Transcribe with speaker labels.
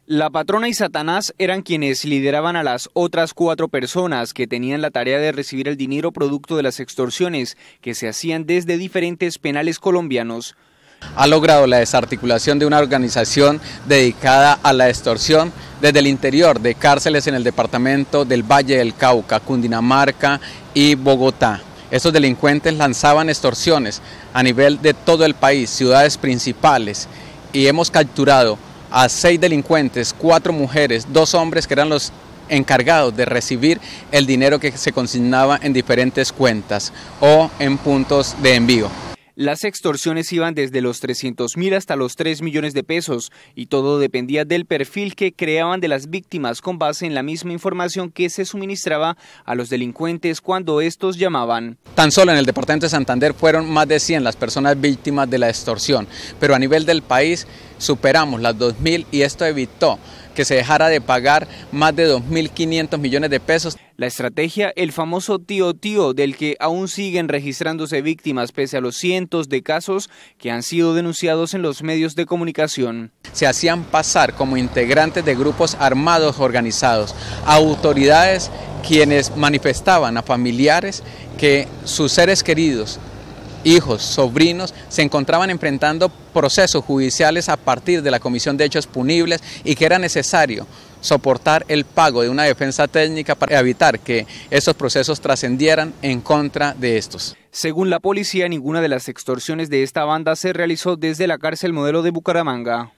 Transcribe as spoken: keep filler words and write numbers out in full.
Speaker 1: La patrona y Satanás eran quienes lideraban a las otras cuatro personas que tenían la tarea de recibir el dinero producto de las extorsiones que se hacían desde diferentes penales colombianos.
Speaker 2: Ha logrado la desarticulación de una organización dedicada a la extorsión desde el interior de cárceles en el departamento del Valle del Cauca, Cundinamarca y Bogotá. Estos delincuentes lanzaban extorsiones a nivel de todo el país, ciudades principales, y hemos capturado a seis delincuentes, cuatro mujeres, dos hombres que eran los encargados de recibir el dinero que se consignaba en diferentes cuentas o en puntos de envío.
Speaker 1: Las extorsiones iban desde los trescientos mil hasta los tres millones de pesos y todo dependía del perfil que creaban de las víctimas con base en la misma información que se suministraba a los delincuentes cuando estos llamaban.
Speaker 2: Tan solo en el departamento de Santander fueron más de cien las personas víctimas de la extorsión, pero a nivel del país superamos las dos mil y esto evitó que se dejara de pagar más de dos mil quinientos millones de pesos.
Speaker 1: La estrategia, el famoso tío tío, del que aún siguen registrándose víctimas pese a los cientos de casos que han sido denunciados en los medios de comunicación.
Speaker 2: Se hacían pasar como integrantes de grupos armados organizados, a autoridades quienes manifestaban a familiares que sus seres queridos, hijos, sobrinos, se encontraban enfrentando procesos judiciales a partir de la comisión de hechos punibles y que era necesario soportar el pago de una defensa técnica para evitar que esos procesos trascendieran en contra de estos.
Speaker 1: Según la policía, ninguna de las extorsiones de esta banda se realizó desde la cárcel Modelo de Bucaramanga.